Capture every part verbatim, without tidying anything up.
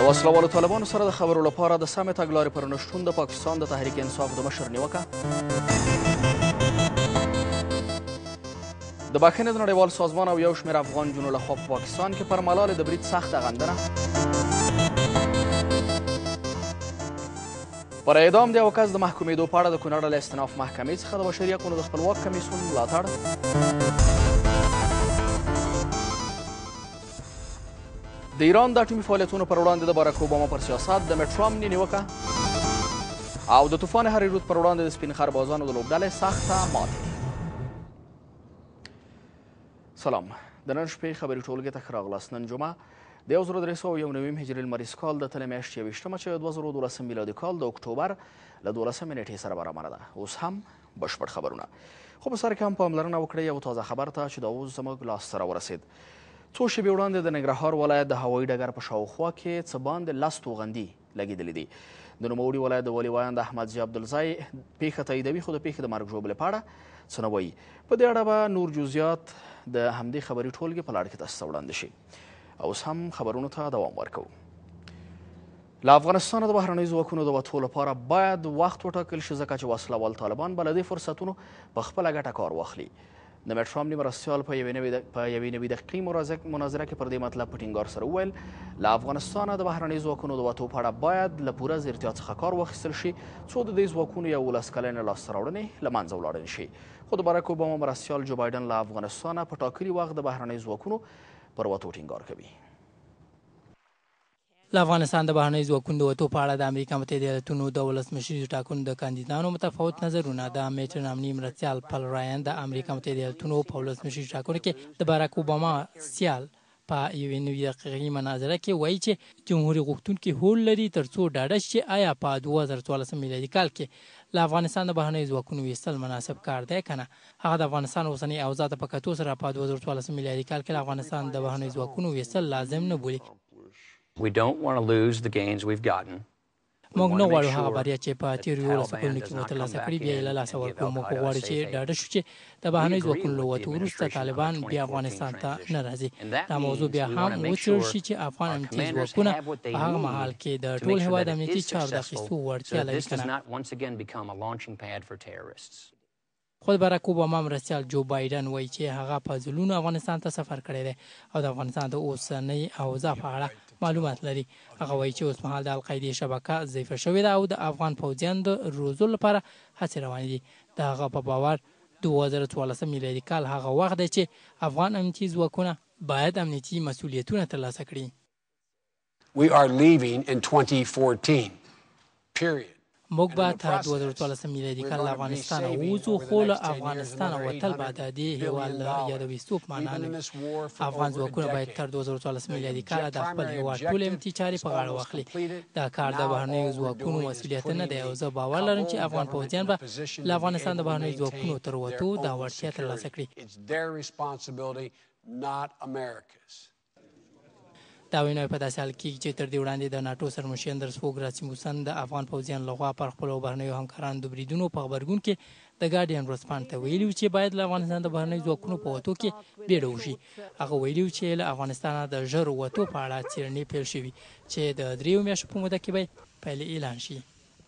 وسلوالو طالبانو سره د خبرو لپاره د سمې تګلارې پر نشتون د پاکستان د تحریک انصاف د مشر نیوکه د بخښنې د نړیوال سازمان او یو شمېر افغان جنو لخوا په پاکستان کې پر ملالې د برید سخته غندنه پر اعدام د یو کس د محکومېدو په اړه د کونړ له استناف محکمې څخه د بشري حقونو د خپلواک کمیسیون ملاتړ د ایران د اټومي فعالیتونو پر وړاندې د باراک اوباما پر سیاست د میټ رامني نیوکه او د طوفان هاري رود پر وړاندې د سپین خربازانو د لوبډلې سخته ماتې. سلام، د نن شپې خبري ټولګې ته ښه راغلاست. نن جمعه د یو زر درې سوه یو نویم هجري لمریز کال د تلې میاشتې یویشتمه چې د دوه زره دولسم میلادي کال د اکتوبر له دولسمې نېټې سره برابره ده. اوس هم بشپړ خبرونه، خو په سر کې هم پاملرنه وکړئ یو تازه خبر ته چې دا اوس زموږ لاسته راورسېد. څو شېبې وړاندې د ننګرهار ولایت د هوایي ډګر په شاوخوا کې څه باندې لس توغندي لګېدلي دي. د نوموړي ولایت د والي وایند احمدزي عبدالځای پیښه تاییدوي، خو د پیښې د مرګ ژوبلې په اړه څه نه وایي. په دې اړه به نور جزئیات د همدې خبري ټولګې په لړ کې تاسو ته وړاندې شي. اوس هم خبرونو ته دوام ورکوو. له افغانستانه د بهرنیو ځواکونو د وتو لپاره باید وخت وټاکل شي، ځکه چې وسله وال طالبان به له دې فرصتونو په خپله ګټه کار واخلي. د میټ رامني مرستیال په یوې نوې دقیقې مناظره کې پر دې مطلب په ټینګار سره وویل له افغانستانه د بهرنیو ځواکونو د وتو په اړه باید له پوره ځیرتیا څخه کار واخیستل شي څو د دې ځواکونو یولس کلنې لاسته راوړنې له منځه ولاړې نه شي. خو د باراک اوباما مرستیال جو بایډن له افغانستانه په ټاکلي وخت د بهرنیو ځواکونو پر وتو ټینګار کوي. له افغانستان د بهرنیو ځواکونو د وتو په اړه د امریکا متحده ایالتونو د ولسمشریزو ټاکنو د کاندیدانو متفاوت نظرونه. د میټ رامني مرستیال پل رایان د امریکا متحده ایالتونو په ولسمشریزو ټاکنو کې د باراک اوباما سیال په یوې نوې دقیقې مناظره کې وایي چې جمهوري غوښتونکي هوډ لري تر څو ډاډه شي آیا په دوه زره څوارلسم میلادي کال کې له افغانستان د بهرنیو ځواکونو ویستل مناسب کار دی که نه. هغه د افغانستان اوسنۍ اوضاع ته په کتو سره په دوه زره څوارلسم میلادي کال کې له افغانستان د بهرنیو ځواکونو ویستل لازم نه بولي. We don't want to lose the gains we've gotten. موږ نه غواړو هغه بریا چې په تېرو یولسو کلونو کې مو ترلاسه کړې بیا یې له لاسه ورکړو. موږ غواړو چې ډاډه شو چې د بهرنیو ځواکونو له وتو وروسته طالبان بیا افغانستان ته نه راځي. دا موضوع بیا هم وڅېړل شي چې افغان امنیتي ځواکونه په هغه مهال کې د ټول هېواد امنیتي چارو د اخیستو وړتیا لري که نه. خو د باراک اوباما مرستیال جو بایډن وایي چې هغه په ځلونو افغانستان ته سفر کړی دی او د افغانستان د اوسنۍ اوضاع په اړه معلومات لري. هغه وایي چې اوس مهال د القاعدې شبکه ضعیفه شوې ده او د افغان پوځیانو د روزلو لپاره هڅې روانې دي. د هغه په باور دوه زره څوارلسم میلادي کال هغه وخت دی چې افغان امنیتي ځواکونه باید امنیتي مسؤلیتونه ترلاسه کړي. We are leaving in twenty fourteen. Period. موږ به تر دوه زره څوارلسم میلادي کال له افغانستانه ووځو، خو له افغانستانه وتل به د دې هېواد له یاده ویستو په معنا نه وي. افغان ځواکونه باید تر دوه زره څوارلسم میلادي کاله د خپل هېواد ټولې امنیتي چارې په غاړه واخلي. دا کار د بهرنیو ځواکونو مسؤلیت نه دی او زه باور لرم چې افغان پوځیان به له افغانستان د بهرنیو ځواکونو تر وتو دا وړتیا ترلاسه کړي. دا ویناوې په داسې حال کې چې تر دې وړاندې د ناټو سرمشر اندرسفوګ راسموسن د افغان پوځیانو لخوا پر خپلو بهرنیو همکارانو د بریدونو په غبرګون کې د ګارډین ورځپاڼې ته ویلي و چې باید له افغانستان د بهرنیو ځواکونو په وتو کې بیړه وشي. هغه ویلي و چې له افغانستانه د ژر وتو په اړه څېړنې پیل شوي چې د دریو میاشتو په موده کې به پیل اعلان شي.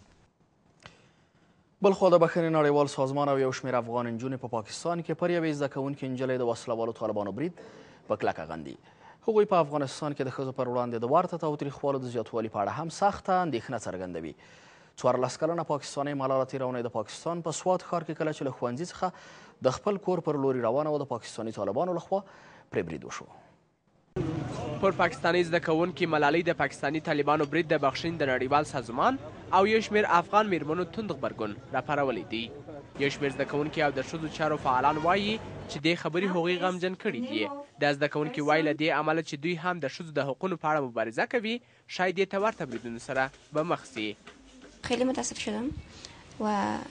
بلخوا د بخښنې نړیوال سازمان او یو شمېر افغان نجونې په پاکستان کې پر یوې زده کوونکې نجلۍ د وسله والو طالبانو برید په کلکه غندي. هغوی په افغانستان کې د ښځو پر وړاندې د ورته تاوتریخوالو د زیاتوالي په اړه هم سخته اندېښنه څرګندوي. څوارلس کلنه پاکستانۍ ملاله تېره اونۍ د پاکستان په سوات ښار کې کله چې له ښوونځي څخه د خپل کور پر لوري روانه وه د پاکستاني طالبانو لخوا پرې برید وشو. پر پاکستاني زده کوونکې ملالۍ د پاکستاني طالبانو برید د بخښنې د نړیوال سازمان او یو شمېر افغان میرمنو توند غبرګون راپارولی دی. یو شمېر زده کوونکي او د ښځو چارو فعالان وایي چې دې خبرې هغوی غمجن کړي دي. دا زده کوونکي وایي له دې امله چې دوی هم د ښځو د حقونو په اړه مبارزه کوي شاید دې ته ورته بریدونو سره به مخ شي. خیلی متاسف شدم و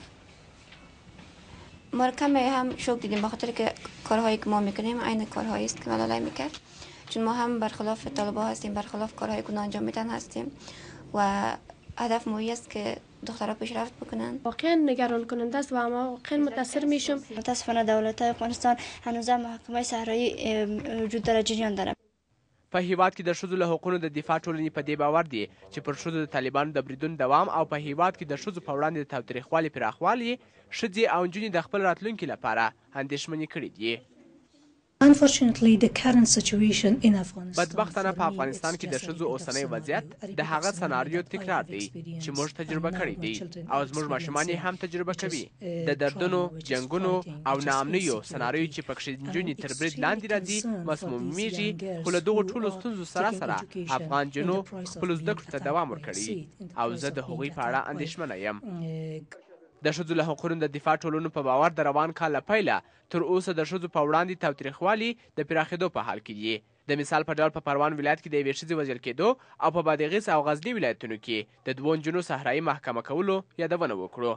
ما کمی هم شوک دیدیم بخاطر که کارهایی که ما میکنیم عین کارهایی است که ملالای میکرد، چون ما هم برخلاف طالبان هستیم، برخلاف کارهای گناه انجام میدن هستیم و هدف مویی است که دخترها پیشرفت بکنن. واقعا نگران کننده است و ما واقعا متاثر میشم. متاسفانه دولت افغانستان هنوز محاکمه صحرایی وجود داره، جریان داره. په هیواد کې د ښځو له حقونو د دفاع ټولنې په دې باور دي چې پر ښځو د طالبانو د بریدون دوام او په هیواد کې د ښځو په وړاندې د تاوتریخوالي پراخوالی ښځې او نجونې د خپل راتلونکي لپاره اندېښمنې کړي دي. بدبختانه په افغانستان کې د ښځو اوسنی وضعیت د هغه سناریو تکرار دی چې موږ تجربه کړی دی او زموږ ماشومان یې هم تجربه کوي. د دردونو، جنګونو او ناامنیو سناریو چې پکښې نجونې تر برید لاندې راځي مسمومیږي، خو له دغو ټولو ستونزو سره سره افغان جنو خپلو زده کړو ته دوام ورکړي او زه د هغوی په اړه اندېښمنه یم. د ښځو له حقونو د دفاع ټولنو په باور د روان کال له پیله تر اوسه د ښځو په وړاندې تاوتریخوالي د پراخېدو په حال کې دي. د مثال په ډول په پروان ولایت کې د یوې ښځې وژل کېدو او په بادغیس او غزني ولایتونو کې د دوو نجونو صحرایي محکمه کولو یادونه وکړو.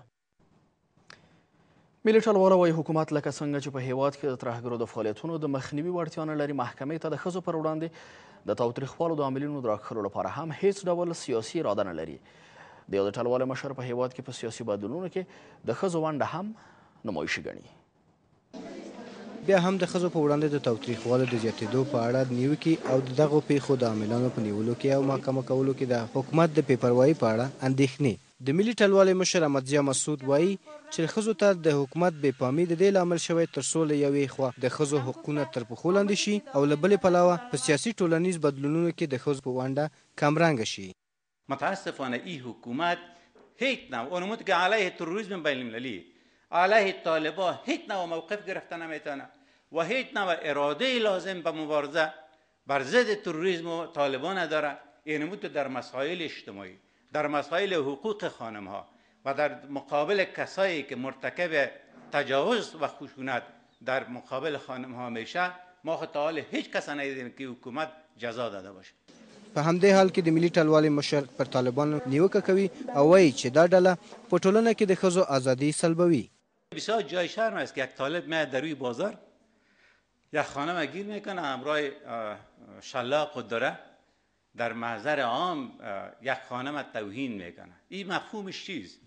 ملي ټلواله وایي حکومت لکه څنګه چې په هیواد کې د ترهګرو د فعالیتونو د مخنیوي وړتیا نه لري، محکمې ته د ښځو پر وړاندې د تاوتریخوالو د عاملینو د راکښلو لپاره هم هیڅ ډول سیاسي اراده نه لري. د یو د ټلواله مشر په هیواد کې په سیاسي بدلونونو کې د ښځو ونډه هم نمایشي ګڼي. بیا هم د ښځو په وړاندې د تاوتریخوالو د زیاتېدو په اړه نیوکې او د دغو پیښو د عاملانو په نیولو کې او محکمه کولو کې د حکومت د بې پروایۍ په اړه اندېښنې. د ملي ټلوالې مشر احمدضیاء مسعود وایي چې ښځو ته د حکومت بې پامي د دې لامل شوی تر څو له یوې خوا د ښځو حقونه تر پښو لاندې شي او له بلې پلوه په سیاسي ټولنیز بدلونونو کې د ښځو په ونډه کمرنګه شي. متاسفانه این حکومت هیچ نوع اونمود که علیه تروریسم بین المللی علیه طالبان هیچ نوع موقف گرفته نمیتونه و هیچ نوع اراده لازم به مبارزه بر ضد تروریسم و طالبان نداره. اینمود در مسائل اجتماعی، در مسائل حقوق خانم ها و در مقابل کسایی که مرتکب تجاوز و خشونت در مقابل خانم ها میشه ما تا حال هیچ کس ندیدیم که حکومت جزا داده باشه. په همدې حال کې د ملي ټلوالې مشر پر طالبانو نیوکه کوي او وایي چې دا ډله په ټولنه کې د ښځو ازادي سلبوي. بسیار جای شرم است که یک طالب میاد در روی بازار یک خانم گیر میکنه همراه شلاق خود داره در محضر عام یک خانم توهین میکنه. این مفهومش چیست؟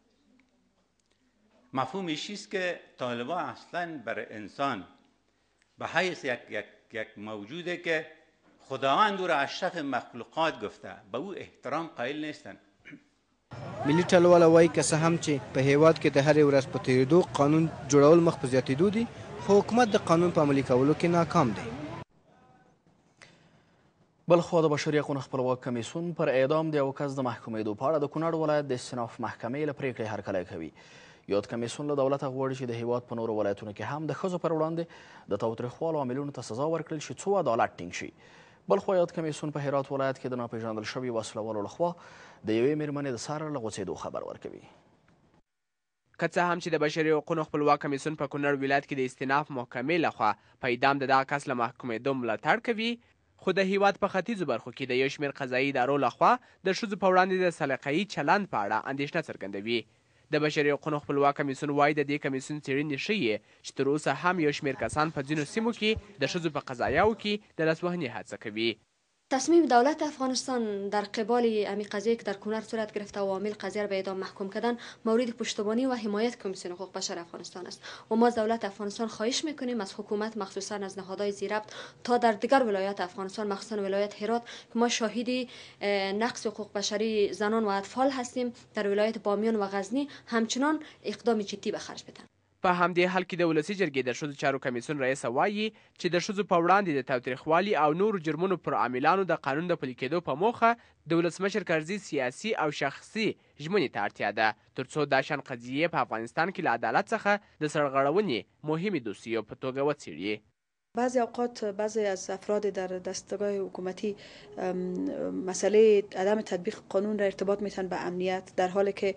مفهومش چیست که طالبان اصلا بر انسان به حیث یک یک یک موجوده که خداوند او را اشرف مخلوقات گفته به او احترام قائل نیستن. ملي ټلواله وایي که څه هم چې په هیواد کې د هرې ورځ په تېرېدو قانون جوړول مخ په زیاتېدو دي خو حکومت د قانون په عملي کولو کې ناکام دی. بلخوا د بشري حقونو خپلواک کمیسیون پر اعدام د یو کس د محکومېدو په اړه د کونړ ولایت د استیناف محکمې له پرېکړې هرکلی کوي. یاد کمیسیون له دولته غواړي چې د هیواد په نورو ولایتونو کې هم د ښځو پر وړاندې د تاوتریخوالو عاملینو ته سزا ورکړل شي څو عدالت ټینګ شي. بلخوا یاد کمیسیون په هرات ولایت کې د ناپېژندل شوي وسلوالو لخوا د یوې مېرمنې د سر له غوڅېدو خبر ورکوي. که څه هم چې د بشري حقونو خپلواک کمیسیون په کونړ ولایت کې د استیناف محکمې لخوا په اعدام د دغه کس له محکومېدو ملاتړ کوي، خو د هیواد په ختیځو برخو کې د یو شمېر قضایي ادارو لخوا د ښځو په وړاندې د سلیقه‌یي چلند په اړه اندېښنه څرګندوي. د بشري حقونو خپلواک کمیسیون وایي د دې کمیسیون څېړنې ښیي چې تر اوسه هم یو شمېر کسان په ځینو سیمو کې د ښځو په قضایاو کې د لاسوهنې هڅه کوي. تصمیم دولت افغانستان در قبال امی قضیه که در کونر صورت گرفته و عامل قضیه را به اعدام محکوم کردن مورد پشتیبانی و حمایت کمیسیون حقوق بشر افغانستان است و ما از دولت افغانستان خواهش میکنیم از حکومت مخصوصا از نهادهای زیربط تا در دیگر ولایات افغانستان مخصوصا ولایت هرات که ما شاهد نقض حقوق بشری زنان و اطفال هستیم در ولایت بامیان و غزنی همچنان اقدام جدی به خرج بدن. په همدې حال کې د ولسي جرګې د ښځو چارو کمیسیون رئیسه وایي چې د ښځو په وړاندې د تاوتریخوالي او نورو جرمونو پر عاملانو د قانون د پلي کېدو په موخه د ولسمشر کرزي سیاسي او شخصي ژمنې ته اړتیا ده تر څو دا شان قضیې په افغانستان کې له عدالت څخه د سرغړونې مهمې دوسیو په توګه وڅېړي. بعضی اوقات بعضی از افراد در دستگاه حکومتی مسئله عدم تطبیق قانون را ارتباط میتن به امنیت، در حالی که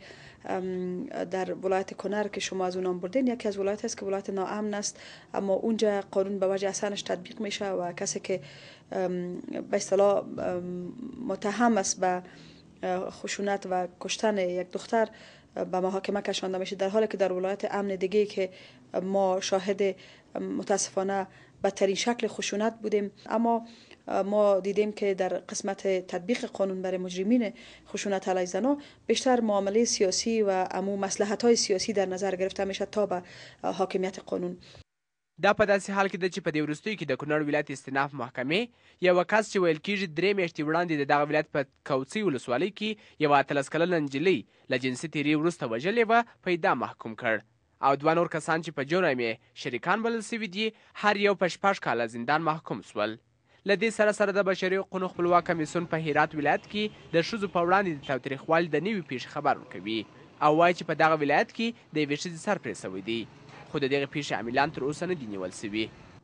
در ولایت کنر که شما از اون نام بردین یکی از ولایت است که ولایت ناامن است اما اونجا قانون به وجه احسنش تطبیق میشه و کسی که به اصطلاح متهم است به خشونت و کشتن یک دختر به محاکمه کشانده میشه، در حالی که در ولایت امن دیگه که ما شاهد متاسفانه بدترین شکل خشونت بودیم اما ما دیدیم که در قسمت تطبیق قانون برای مجرمین خشونت علیه زنان بیشتر معامله سیاسی و عموم مصلحت‌های سیاسی در نظر گرفته میشه تا به حاکمیت قانون. دا په داسې حال کې ده چې په دې وروستیو کې د کونړ ولایت استیناف محکمې یوه کس چې ویل کېږي درې میاشتې وړاندې د دغه ولایت په کوڅۍ ولسوالۍ کې یوه اتلس کلنه نجلۍ له جنسي تېرې وروسته وژلې وه په اعدام محکوم کړ او دوه نور کسان چې په جرم یې شریکان بلل سوي دي هر یو په شپږ کاله زندان محکوم سول. له دې سره سره د بشري حقوقو خپلواک کمیسیون په هرات ولایت کې د ښځو په وړاندې د تاوتریخوالي د نوي پیښې خبر ورکوي او وایي چې په دغه ولایت کې د یوې ښځې سر پرې سوی دی خو د دغې پیښې عاملان تر اوسه نه دي نیول سوي.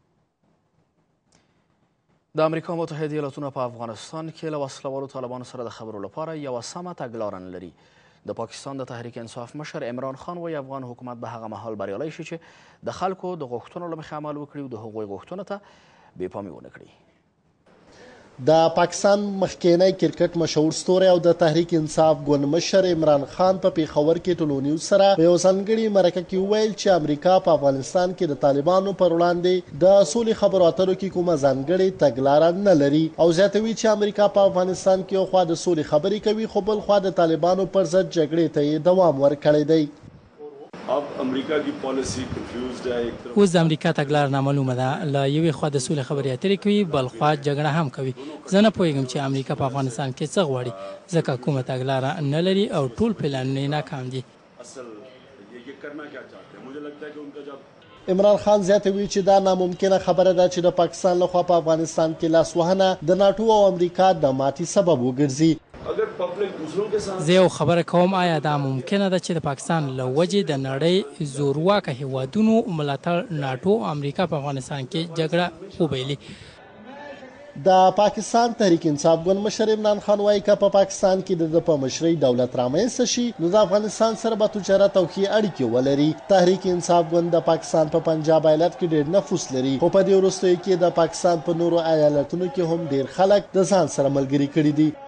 د امریکا متحده ایالاتونه په افغانستان کې له وسلوالو طالبانو سره د خبرو لپاره یوه سمه تګلاره نه لري. د پاکستان د تحریک انصاف مشر عمران خان وایي افغان حکومت به هغه مهال بریالی شي چې د خلکو د غوښتنو له مخې عمل وکړي او د هغوی غوښتنو ته بې پامي ونه کړي. د پاکستان مخکینی کرکټ مشهور ستوری او د تحریک انصاف ګوند مشر عمران خان په پیښور کې ټولنیوز سره په یو ځانګړي مرکه کې وویل چې امریکا په افغانستان کې د طالبانو پر وړاندې د سولې خبرو اترو کې کومه ځانګړې تګلاره نه لري او زیاتوي چې امریکا په افغانستان کې یو خوا د سولې خبرې کوي خو بل خوا د طالبانو پر ضد جګړې ته یې دوام ورکړی دی. अब अमेरिका की policy confused है. اوس د امریکا تګلاره نامعلومه ده. له یوې خوا د سولې خبرې اترې کوي بل خوا جګړه هم کوي. زه نه پوهېږم چې امریکا په افغانستان کې څه غواړي ځکه کومه تګلاره نه لري او ټول پلانونه یې ناکام دي. असल ये करना क्या चाहते हैं मुझे लगता है कि उनका जब عمران خان زیاتوي چې دا ناممکنه خبره ده چې د پاکستان لخوا په افغانستان کې لاسوهنه د ناټو او امریکا د ماتې سبب وګرځي. زه یو خبره کوم آیا دا ممکنه ده چې د پاکستان له وجې د نړۍ زورواکه هیوادونو ملاتړ ناټو او امریکا په افغانستان کې جګړه وبایلي. د پاکستان تحریک انصاف ګوند مشر عمران خان وایي که په پاکستان کې د په مشرۍ دولت رامنځته شي نو د افغانستان سره به تجارت او ښې اړیکې ولري. تحریک انصاف ګوند د پاکستان په پنجاب ایالت کې ډېر نفوس لري خو په دې وروستیو کې د پاکستان په نورو ایالتونو کې هم ډېر خلک د ځان سره ملګري کړي دي.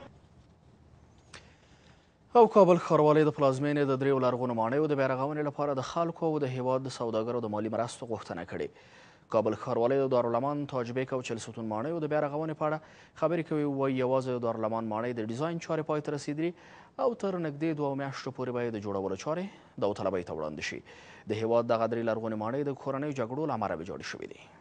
او کابل ښاروالۍ د پلازمینې د دریو لرغونو ماڼیو د بیارغونې لپاره د خلکو او د هیواد د سوداګرو د مالي مرستو غوښتنه کړې. کابل ښاروالۍ د دارالمان تاج بیک او چهلستون ماڼیو د بیارغونې په اړه خبرې کوي. وایي یوازې د دارالمان ماڼۍ د ډیزاین چارې پای ته رسېدلي او تر نږدې دوه میاشتو پورې به یې د جوړولو چارې داوطلبۍ ته وړاندې شي. د هیواد دغه درې لرغونې ماڼۍ د کورنیو جګړو له امله ویجاړې شوې دي.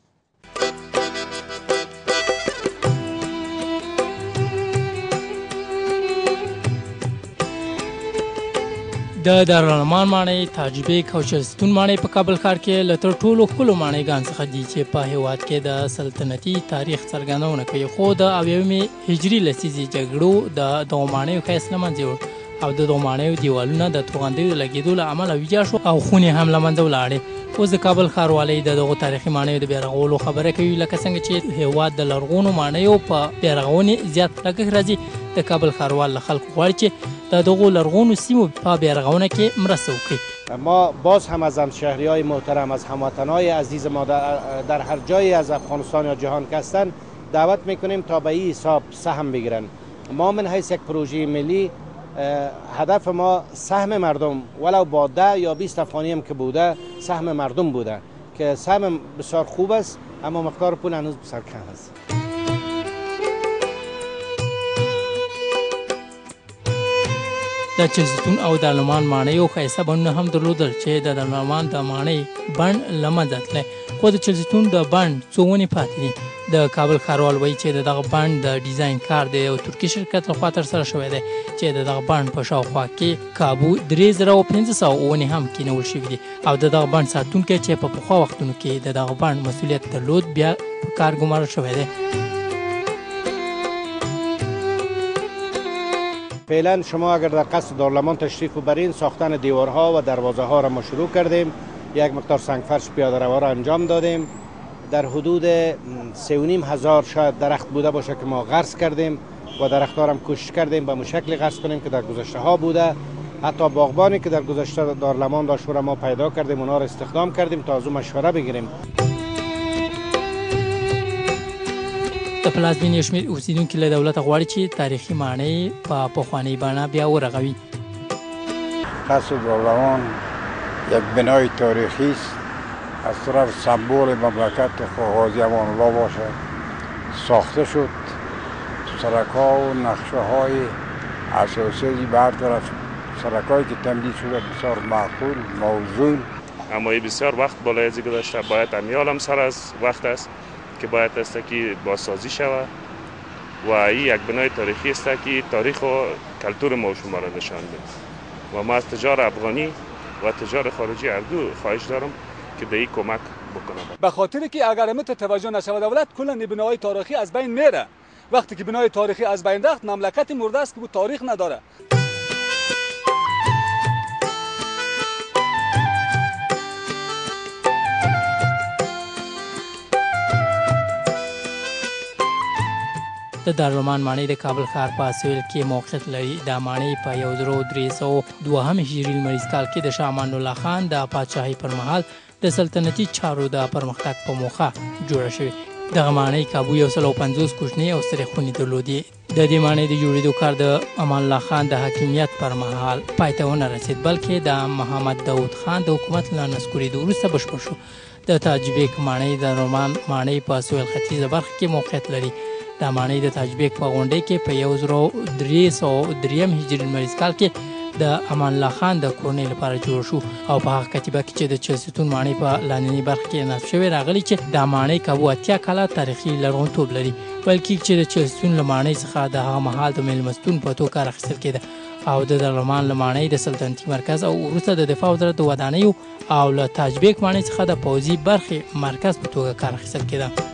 د دارالمان ماڼۍ، تاج بیک او چهلستون ماڼۍ په کابل ښار کې له تر ټولو ښکلو ماڼۍ څخه دي چې په هیواد کې د سلطنتي تاریخ څرګندونه کوي. خو د اویاومې هجري لسیزې جګړو د دغو ماڼیو ښایست له منځه یوړ او د دغو ماڼیو دیوالونه د توغندیو د لګېدو له امله ویجاړ شو او خونې هم له منځه ولاړې. اوس د کابل ښاروالۍ د دغو تاریخي ماڼیو د بیارغولو خبره کوي لکه څنګه چې هیواد د لرغونو ماڼیو په بیارغونې زیات لګښت راځي. د کابل ښاروال له خلکو غواړي چې د دغو لرغونو سیمو په بیارغونه کې مرسته وکړي. ما باز هم از همشهری‌های محترم، از هموطن‌های عزیز ما در هر جایی از افغانستان یا جهان که هستند دعوت میکنیم تا به این حساب سهم بگیرن. ما من حیث یک پروژه ملی هدف ما سهم مردم ولو با ده یا بیست افغانی هم که بوده سهم مردم بوده که سهم بسیار خوب است اما مقدار پول هنوز بسیار کم است. د چهلستون او دارالمان ماڼیو ښایسته بڼونه هم درلودل چې د دارالمان د ماڼۍ بڼ له منځه تللی خو د چهلستون د بڼ څو ونې پاتې دي. د کابل ښاروال وایي چې د دغه بڼ د ډیزاین کار د یو ترکي شرکت لخوا ترسره شوی دی چې د دغه بڼ په شاوخوا کې کابو درې زره او پنځه سوه ونې هم کینول شوي دي او د دغه بڼ ساتونکی چې په پخوا وختونو کې د دغه بڼ مسؤلیت درلود بیا په کار ګمارل شوی دی. فعلا شما اگر در قصد دارالمان تشریف ببرین ساختن دیوارها و دروازه ها را ما شروع کردیم. یک مقدار سنگفرش پیاده روا را انجام دادیم. در حدود سه و نیم هزار شاید درخت بوده باشه که ما غرس کردیم و درخت‌ها هم کوشش کردیم به شکلی غرس کنیم که در گذشته ها بوده. حتی باغبانی که در گذشته دارالمان داشت را ما پیدا کردیم اونا را استخدام کردیم تا از مشوره بگیریم. د پلازمینې یو شمېر اوسېدونکي له دولته غواړي چې تاریخي ماڼۍ په پخوانۍ بڼه بیا ورغوي. قصر دارالمان یک بنای تاریخی است از طرف سمبول مملکت غازی امان الله باشه ساخته شد. سرک‌ها و نقشه‌های اساسی برطرف سرک‌هایی که تمدید شده بسیار معقول موزون. اما بسیار وقت بالای از گذشته. باید امیال هم سر از وقت است که باید است که بازسازی شود و این یک بنای تاریخی است که تاریخ و کلتور ما و شما را نشان میده و ما از تجار افغانی و تجار خارجی هر دو خواهش دارم که در این کمک بکنم. به خاطر که اگر امت توجه نشود دولت کلا بنای تاریخی از بین میره. وقتی که بنای تاریخی از بین رفت مملکت مرده است که بود تاریخ نداره. د دارالمان ماڼۍ د کابل ښار په سویل کې موقعیت لري. دا ماڼۍ په یو زر درې سوه دوهم هجري لمریز کال کې د شاه امان الله خان د پاچاهۍ پر مهال د سلطنتي چارو د پرمختګ په موخه جوړه شوې. دغه ماڼۍ کابو یو سل او پنځوس کوچنۍ او سترې خونې درلودې. د دې ماڼۍ د جوړېدو کار د امان الله خان د حاکمیت پر مهال پای ته ونه رسېد، بلکې د محمد داود خان د حکومت له نسکورېدو وروسته بشپړ شو. د تاج بیګ ماڼۍ د دارالمان ماڼۍ په سویل ختیځه برخه کې موقعیت لري. دا ماڼۍ د تاج بیګ په غونډۍ کې په یو زر درې سوه دریم هجري لمریز کال کې د امان الله خان د کورنۍ لپاره جوړ شو او په هغه کتیبه کې چې د چهلستون ماڼۍ په لاندنۍ برخه کې نصب شوې راغلي چې دا ماڼۍ کابو اتیا کاله تاریخي لرغونتوب لري، ویل کېږي چې د چهلستون له ماڼۍ څخه د هغه مهال د میلمستون په توګه کار اخیستل کېده او د دارالمان له ماڼۍ د سلطنتي مرکز او وروسته د دفاع وزارت د ودانیو او له تاج بیګ ماڼۍ څخه د پوځي برخې مرکز په توګه کار اخیستل کېده.